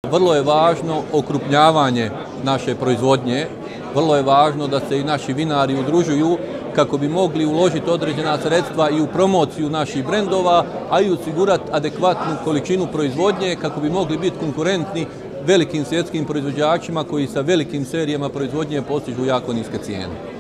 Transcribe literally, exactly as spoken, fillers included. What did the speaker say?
Vrlo je važno okrupnjavanje naše proizvodnje, vrlo je važno da se i naši vinari udružuju kako bi mogli uložiti određena sredstva i u promociju naših brendova, a i osigurati adekvatnu količinu proizvodnje kako bi mogli biti konkurentni velikim svjetskim proizvođačima koji sa velikim serijama proizvodnje postižu jako niske cijene.